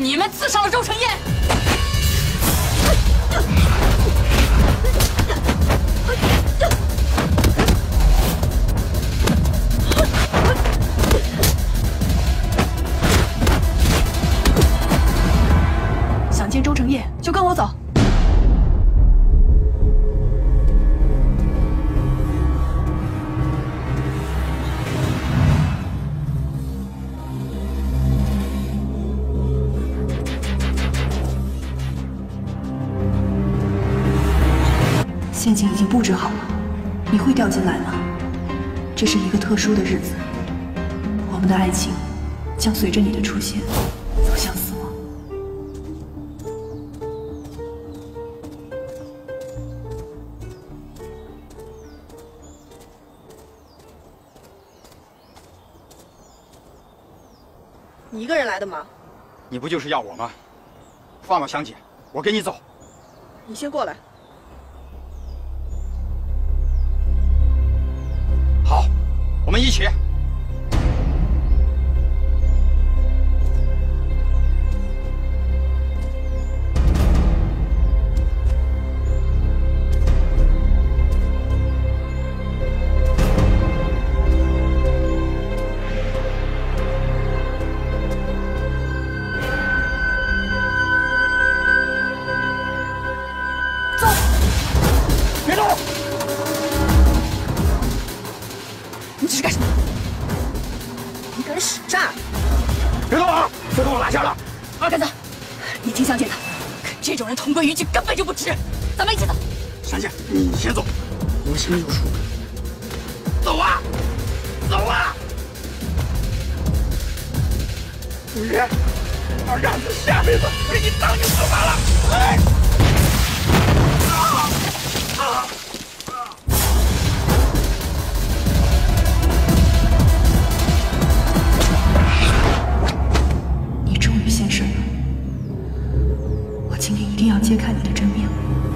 你们刺伤了周成业。想见周成业，就跟我走。 陷阱已经布置好了，你会掉进来吗？这是一个特殊的日子，我们的爱情将随着你的出现走向死亡。 你一个人来的吗？ 你不就是要我吗？放了香姐，我跟你走。 你先过来。 好，我们一起。 走， 别动！ 你这是干什么？ 你敢使诈！ 别动啊！别动，我拿下了。 二杆子，你听香姐的，跟这种人同归于尽根本就不值。咱们一起走。 香姐，你先走，我心里有数。走啊，走啊！五爷，二杆子下辈子给你当牛做马了。哎！ 你终于现身了，我今天一定要揭开你的真面目。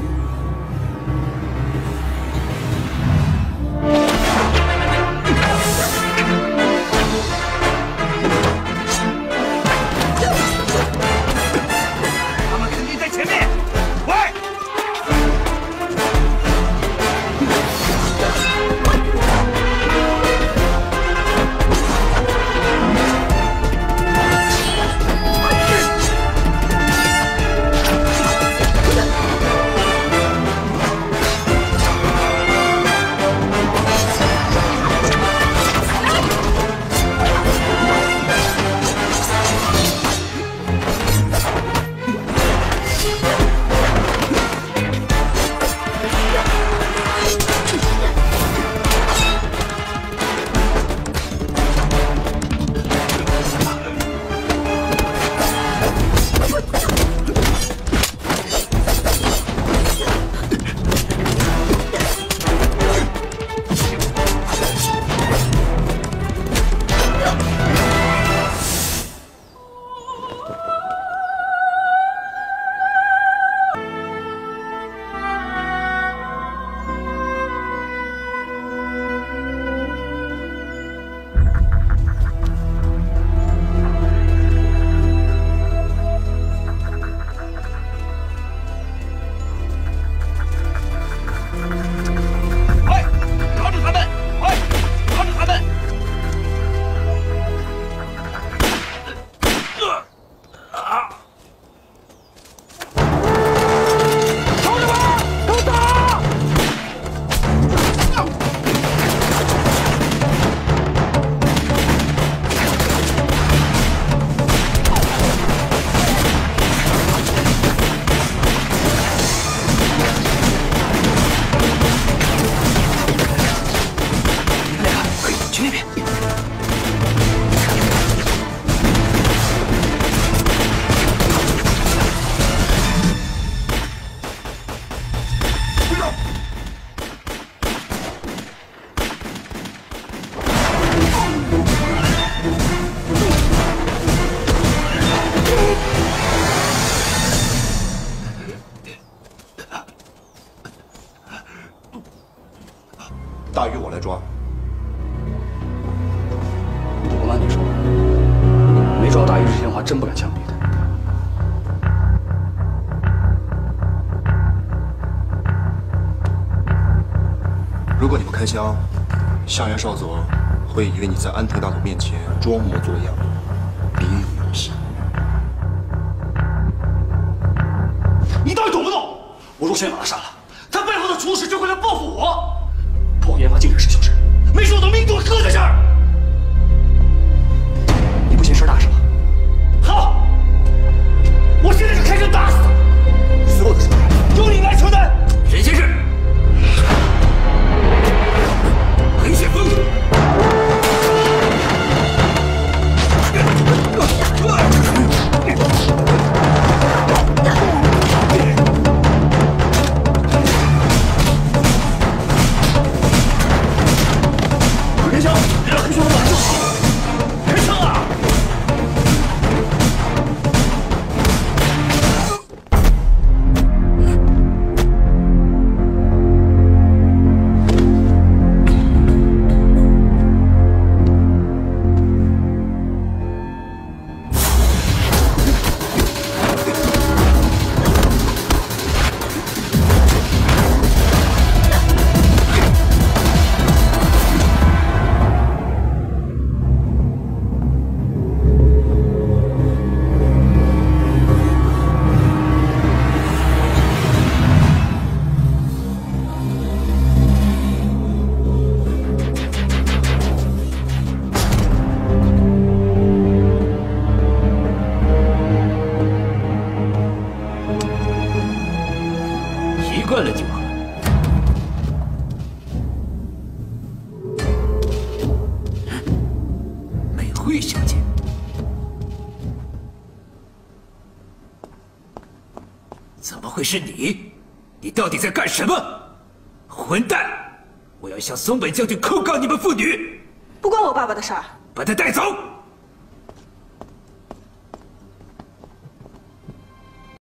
大鱼我来抓。 不瞒你说，没抓大鱼之前，我还真不敢枪毙他。 果你不开枪，向原少佐会以为你在安藤大佐面前装模作样，别有用心。 你到底懂不懂？我若先把他杀了，他背后的厨师就会来报复我。破研发精神是小事，没事我的命都会搁在这儿。 你不嫌事大是吧？ 好，我现在就开枪打死他，所有的责任由你来承担。 沈先生，黑旋风。 开枪！让黑旋风拦住他！开枪啊！ 习惯了就好。美惠小姐，怎么会是你？你到底在干什么？混蛋！我要向松本将军控告你们父女！ 不关我爸爸的事儿。 把他带走。